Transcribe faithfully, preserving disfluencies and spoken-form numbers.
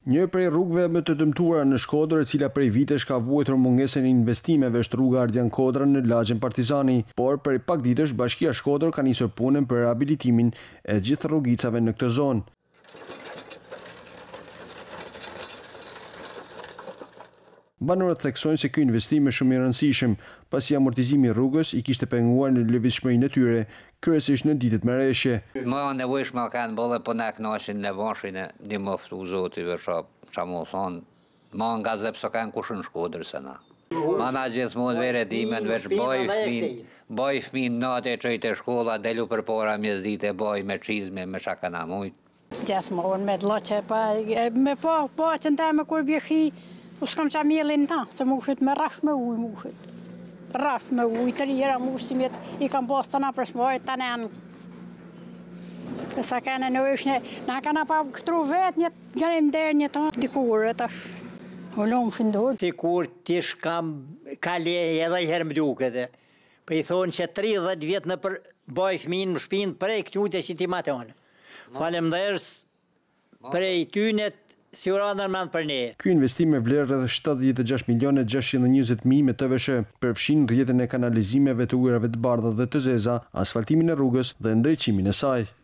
Një prej rrugëve më të dëmtuara në Shkodër, e cila prej vitesh ka vuajtur mungesën e investimeve, është rruga Ardjan Kodra në lagjen Partizani, por prej pak ditësh Bashkia Shkodër ka nisur punën për rehabilitimin e gjithë rrugicave në këtë zonë. Banorët theksojnë se ky investim është shumë i rëndësishëm, pasi amortizimi i rrugës i kishte penguar në lëvizshmërinë e tyre, kryesisht në ditët me reshje. Më nevojshme kanë bolle, po na kënaqin në vashin e një moftu zoti veça çamu thon, më nga zep so kanë kush në Shkodër se na. Mana gjithmonë vere dimën veç boj fëmin, boj fëmin natë çojtë shkolla, delu përpara mjesdite, boj me çizme, me çakana mujt. Gjithmonë me lloçe pa me po po çndaj me kur bjehi. U s'kam qa mielin ta, se mushit me rash me uj mushit. Rash me uj, të rjera mushimit i kam pas të na për shmojt të nenë. Sa kene në ishne, na kana pa kështru vet një gjerim der një ta. Dikur e tash, u lomë shindor. Dikur tish kam kale edhe i herë më duke dhe. Për i thonë që tridhjetë vjetë në për baj fëmin më shpinë prej këtjute që ti matonë. Falemderës prej tynet, si uradën manë për ne. Ky investim me vlerë rreth shtatëdhjetë e gjashtë milionë gjashtëqind e njëzet mijë me T V S përfshin rrjetën e kanalizimeve të ujërave të bardha dhe të zeza, asfaltimin e rrugës dhe ndriçimin e saj.